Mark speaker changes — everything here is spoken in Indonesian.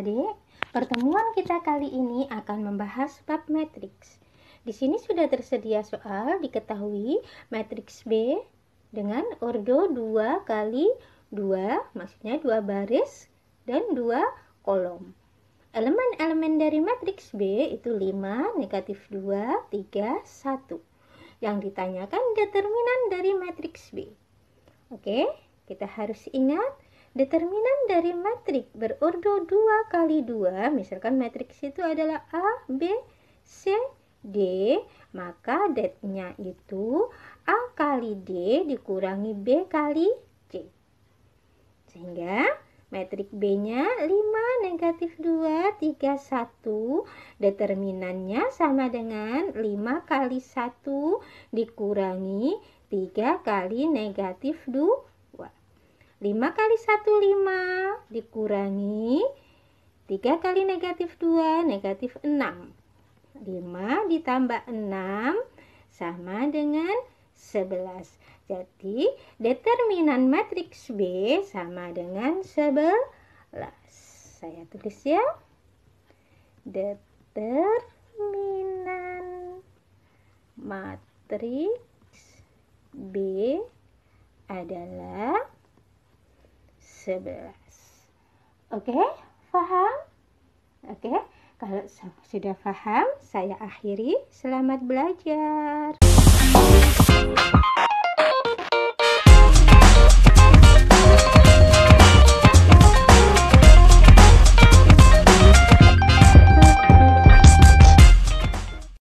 Speaker 1: adik-adik, pertemuan kita kali ini akan membahas bab matriks. Di sini sudah tersedia soal diketahui matriks B dengan ordo 2 kali 2, maksudnya 2 baris dan 2 kolom. Elemen-elemen dari matriks B itu 5, negatif 2, 3, 1. Yang ditanyakan determinan dari matriks B. Oke, kita harus ingat determinan dari matriks berordo 2 kali 2, misalkan matriks itu adalah A, B, C, D, maka det-nya itu A kali D dikurangi B kali C. Sehingga matriks B-nya 5, negatif 2, 3, 1. Determinannya sama dengan 5 kali 1 dikurangi 3 kali negatif 2. 5 kali 1, 5 dikurangi 3 kali negatif 2, negatif 6. 5 ditambah 6 sama dengan 11. Jadi, determinan matriks B sama dengan 11. Saya tulis ya. Determinan matriks B adalah 11. Oke, paham? Oke, kalau sudah paham, saya akhiri. Selamat belajar.